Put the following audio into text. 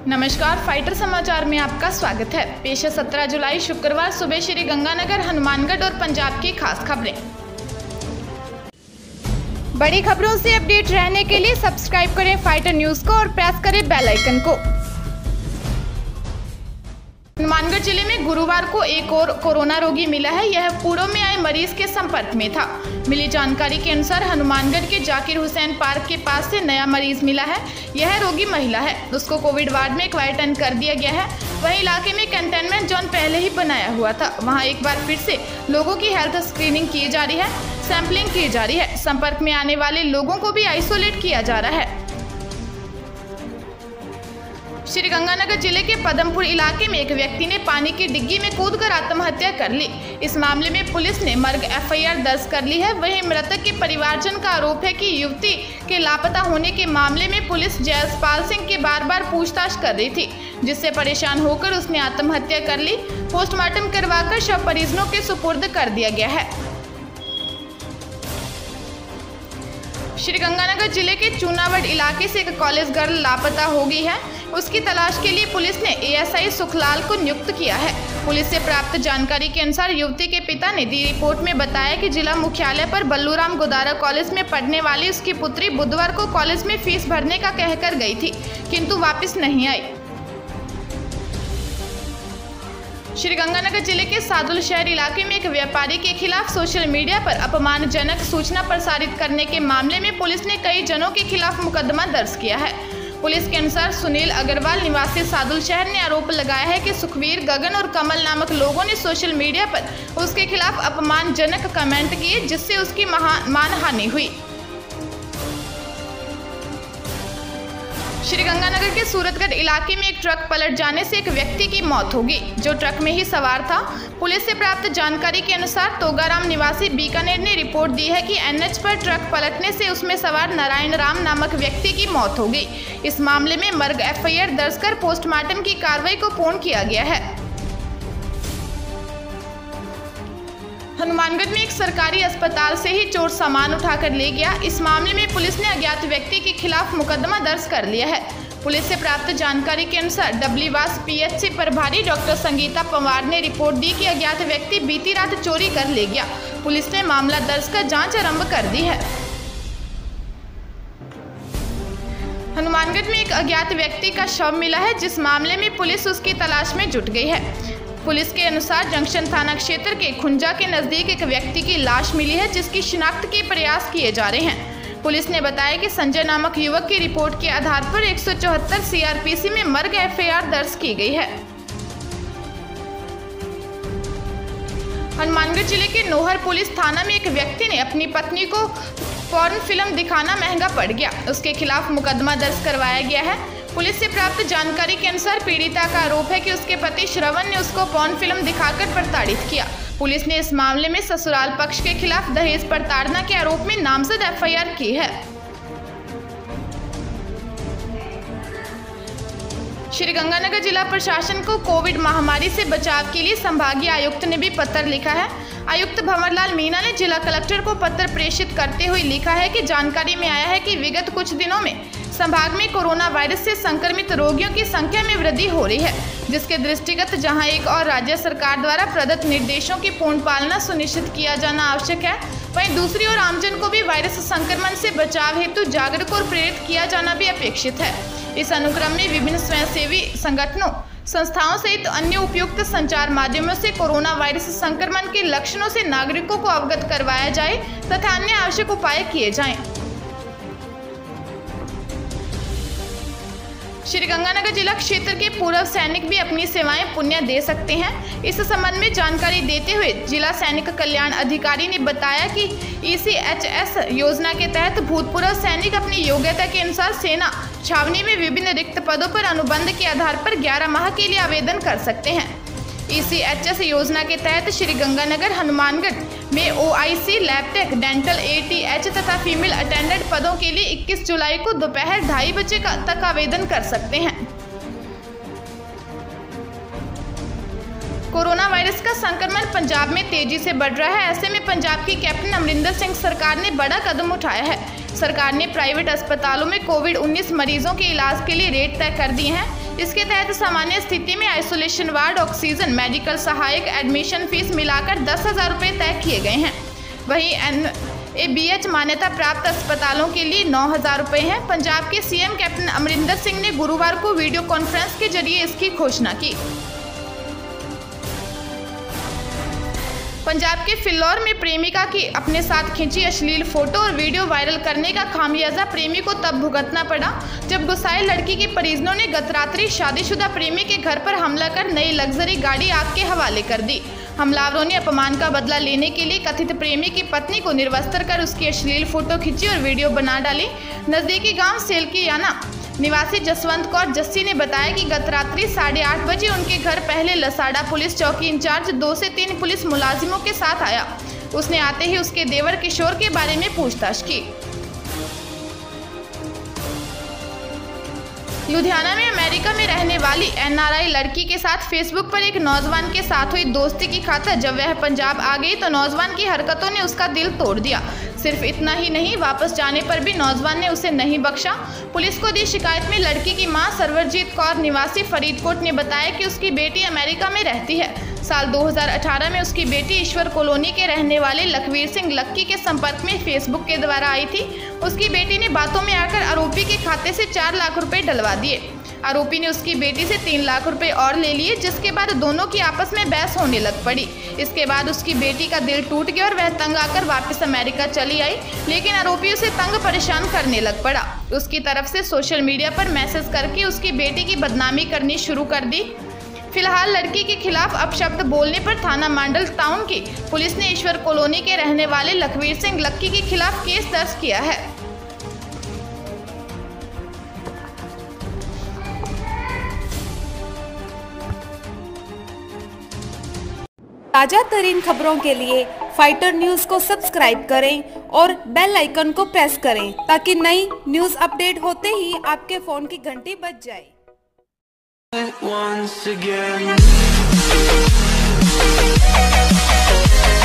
नमस्कार, फाइटर समाचार में आपका स्वागत है। पेश है 17 जुलाई शुक्रवार सुबह श्री गंगानगर, हनुमानगढ़ और पंजाब की खास खबरें। बड़ी खबरों से अपडेट रहने के लिए सब्सक्राइब करें फाइटर न्यूज को और प्रेस करें बेल आइकन को। हनुमानगढ़ जिले में गुरुवार को एक और कोरोना रोगी मिला है। यह पूर्व में आए मरीज के संपर्क में था। मिली जानकारी के अनुसार हनुमानगढ़ के जाकिर हुसैन पार्क के पास से नया मरीज मिला है। यह रोगी महिला है। उसको कोविड वार्ड में क्वारंटाइन कर दिया गया है। वहीं इलाके में कंटेनमेंट जोन पहले ही बनाया हुआ था। वहां एक बार फिर से लोगों की हेल्थ स्क्रीनिंग की जा रही है, सैंपलिंग की जा रही है। संपर्क में आने वाले लोगों को भी आइसोलेट किया जा रहा है। श्री गंगानगर जिले के पदमपुर इलाके में एक व्यक्ति ने पानी की डिग्गी में कूदकर आत्महत्या कर ली। इस मामले में पुलिस ने मर्ग एफआईआर दर्ज कर ली है। वहीं मृतक के परिवारजन का आरोप है कि युवती के लापता होने के मामले में पुलिस जयसपाल सिंह के बार बार पूछताछ कर रही थी, जिससे परेशान होकर उसने आत्महत्या कर ली। पोस्टमार्टम करवाकर शव परिजनों के सुपुर्द कर दिया गया है। श्री गंगानगर जिले के चूनावड़ इलाके से एक कॉलेज गर्ल लापता हो गई है। उसकी तलाश के लिए पुलिस ने एएसआई सुखलाल को नियुक्त किया है। पुलिस से प्राप्त जानकारी के अनुसार युवती के पिता ने दी रिपोर्ट में बताया कि जिला मुख्यालय पर बल्लूराम गोदारा कॉलेज में पढ़ने वाली उसकी पुत्री बुधवार को कॉलेज में फीस भरने का कहकर गई थी, किंतु वापस नहीं आई। श्री गंगानगर जिले के सादुल शहर इलाके में एक व्यापारी के खिलाफ सोशल मीडिया पर अपमानजनक सूचना प्रसारित करने के मामले में पुलिस ने कई जनों के खिलाफ मुकदमा दर्ज किया है। पुलिस के अनुसार सुनील अग्रवाल निवासी सादुल शहर ने आरोप लगाया है कि सुखवीर, गगन और कमल नामक लोगों ने सोशल मीडिया पर उसके खिलाफ अपमानजनक कमेंट किए, जिससे उसकी मानहानि हुई। श्री गंगानगर के सूरतगढ़ इलाके में एक ट्रक पलट जाने से एक व्यक्ति की मौत हो गई, जो ट्रक में ही सवार था। पुलिस से प्राप्त जानकारी के अनुसार तोगाराम निवासी बीकानेर ने रिपोर्ट दी है कि एनएच पर ट्रक पलटने से उसमें सवार नारायण राम नामक व्यक्ति की मौत हो गई। इस मामले में मर्ग एफआईआर दर्ज कर पोस्टमार्टम की कार्रवाई को पूर्ण किया गया है। हनुमानगढ़ में एक सरकारी अस्पताल से ही चोर सामान उठाकर ले गया। इस मामले में पुलिस ने अज्ञात व्यक्ति के खिलाफ मुकदमा दर्ज कर लिया है। पुलिस से प्राप्त जानकारी के अनुसार डबलीवास पीएचसी प्रभारी डॉक्टर संगीता पवार ने रिपोर्ट दी कि अज्ञात व्यक्ति बीती रात चोरी कर ले गया। पुलिस ने मामला दर्ज कर जांच आरंभ कर दी है। हनुमानगढ़ में एक अज्ञात व्यक्ति का शव मिला है, जिस मामले में पुलिस उसकी तलाश में जुट गई है। पुलिस के अनुसार जंक्शन थाना क्षेत्र के खुंजा के नजदीक एक व्यक्ति की लाश मिली है, जिसकी शिनाख्त के प्रयास किए जा रहे हैं। पुलिस ने बताया कि संजय नामक युवक की रिपोर्ट के आधार पर 174 सीआरपीसी में मर्ग एफआईआर दर्ज की गई है। हनुमानगढ़ जिले के नोहर पुलिस थाना में एक व्यक्ति ने अपनी पत्नी को पॉर्न फिल्म दिखाना महंगा पड़ गया। उसके खिलाफ मुकदमा दर्ज करवाया गया है। पुलिस से प्राप्त जानकारी के अनुसार पीड़िता का आरोप है कि उसके पति श्रवण ने उसको पॉर्न फिल्म दिखाकर प्रताड़ित किया। पुलिस ने इस मामले में ससुराल पक्ष के खिलाफ दहेज प्रताड़ना के आरोप में नामजद एफआईआर की है। श्री गंगानगर जिला प्रशासन को कोविड महामारी से बचाव के लिए संभागीय आयुक्त ने भी पत्र लिखा है। आयुक्त भंवरलाल मीणा ने जिला कलेक्टर को पत्र प्रेषित करते हुए लिखा है कि जानकारी में आया है कि विगत कुछ दिनों में संभाग में कोरोना वायरस से संक्रमित रोगियों की संख्या में वृद्धि हो रही है, जिसके दृष्टिगत जहां एक और राज्य सरकार द्वारा प्रदत्त निर्देशों की पूर्ण पालना सुनिश्चित किया जाना आवश्यक है, वहीं दूसरी ओर आमजन को भी वायरस संक्रमण से बचाव हेतु जागरूक और प्रेरित किया जाना भी अपेक्षित है। इस अनुक्रम में विभिन्न स्वयंसेवी संगठनों, संस्थाओं सहित अन्य उपयुक्त संचार माध्यमों से कोरोना वायरस संक्रमण के लक्षणों से नागरिकों को अवगत करवाया जाए तथा अन्य आवश्यक उपाय किए जाएं। श्री गंगानगर जिला क्षेत्र के पूर्व सैनिक भी अपनी सेवाएं पुण्य दे सकते हैं। इस संबंध में जानकारी देते हुए जिला सैनिक कल्याण अधिकारी ने बताया कि ईसीएचएस योजना के तहत भूतपूर्व सैनिक अपनी योग्यता के अनुसार सेना छावनी में विभिन्न रिक्त पदों पर अनुबंध के आधार पर 11 माह के लिए आवेदन कर सकते हैं। ईसीएचएस योजना के तहत श्री गंगानगर, हनुमानगढ़ में ओआईसी, लैबटेक, डेंटल, एटीएच तथा फीमेल अटेंडेंट पदों के लिए 21 जुलाई को दोपहर 2:30 बजे तक आवेदन कर सकते हैं। कोरोना वायरस का संक्रमण पंजाब में तेजी से बढ़ रहा है। ऐसे में पंजाब की कैप्टन अमरिंदर सिंह सरकार ने बड़ा कदम उठाया है। सरकार ने प्राइवेट अस्पतालों में कोविड-19 मरीजों के इलाज के लिए रेट तय कर दिए हैं। इसके तहत सामान्य स्थिति में आइसोलेशन वार्ड, ऑक्सीजन, मेडिकल सहायक, एडमिशन फीस मिलाकर 10,000 रुपये तय किए गए हैं। वहीं NABH मान्यता प्राप्त अस्पतालों के लिए 9,000 रुपये हैं। पंजाब के CM कैप्टन अमरिंदर सिंह ने गुरुवार को वीडियो कॉन्फ्रेंस के जरिए इसकी घोषणा की। पंजाब के फिल्लौर में प्रेमिका की अपने साथ खींची अश्लील फोटो और वीडियो वायरल करने का खामियाजा प्रेमी को तब भुगतना पड़ा जब गुस्साए लड़की के परिजनों ने गत रात्रि शादीशुदा प्रेमी के घर पर हमला कर नई लग्जरी गाड़ी आग के हवाले कर दी। हमलावरों ने अपमान का बदला लेने के लिए कथित प्रेमी की पत्नी को निर्वस्त्र कर उसकी अश्लील फोटो खींची और वीडियो बना डाली। नजदीकी गांव सेलकीयाना निवासी जसवंत कौर जस्सी ने बताया कि गत रात्रि 8:30 बजे उनके घर पहले लसाड़ा पुलिस चौकी इंचार्ज 2 से 3 पुलिस मुलाजिमों के साथ आया। उसने आते ही उसके देवर किशोर के बारे में पूछताछ की। लुधियाना में अमेरिका में रहने वाली NRI लड़की के साथ फेसबुक पर एक नौजवान के साथ हुई दोस्ती की खातिर जब वह पंजाब आ गई तो नौजवान की हरकतों ने उसका दिल तोड़ दिया। सिर्फ इतना ही नहीं, वापस जाने पर भी नौजवान ने उसे नहीं बख्शा। पुलिस को दी शिकायत में लड़की की मां सरवरजीत कौर निवासी फरीदकोट ने बताया कि उसकी बेटी अमेरिका में रहती है। साल 2018 में उसकी बेटी ईश्वर कॉलोनी के रहने वाले लखवीर सिंह लक्की के संपर्क में फेसबुक के द्वारा आई थी। उसकी बेटी ने बातों में आकर आरोपी के खाते से 4 लाख रुपए डलवा दिए। आरोपी ने उसकी बेटी से 3 लाख रुपए और ले लिए, जिसके बाद दोनों की आपस में बहस होने लग पड़ी। इसके बाद उसकी बेटी का दिल टूट गया और वह तंग आकर वापस अमेरिका चली आई, लेकिन आरोपी उसे तंग परेशान करने लग पड़ा। उसकी तरफ से सोशल मीडिया पर मैसेज करके उसकी बेटी की बदनामी करनी शुरू कर दी। फिलहाल लड़की के खिलाफ अपशब्द बोलने पर थाना मांडल टाउन की पुलिस ने ईश्वर कॉलोनी के रहने वाले लखवीर सिंह लक्की के खिलाफ केस दर्ज किया है। ताजा तरीन खबरों के लिए फाइटर न्यूज को सब्सक्राइब करें और बेल आइकन को प्रेस करें ताकि नई न्यूज अपडेट होते ही आपके फोन की घंटी बज जाए। Once again